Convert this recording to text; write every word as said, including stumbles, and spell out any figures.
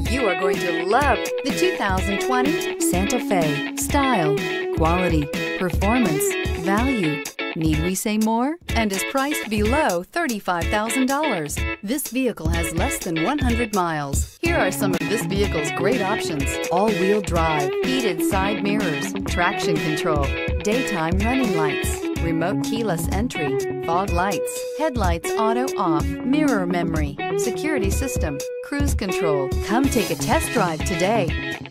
You are going to love the two thousand twenty Santa Fe. Style, quality, performance, value. Need we say more? And is priced below thirty-five thousand dollars. This vehicle has less than one hundred miles. Here are some of this vehicle's great options: all-wheel drive, heated side mirrors, traction control, daytime running lights, remote keyless entry, fog lights, headlights auto off, mirror memory, security system, cruise control. Come take a test drive today.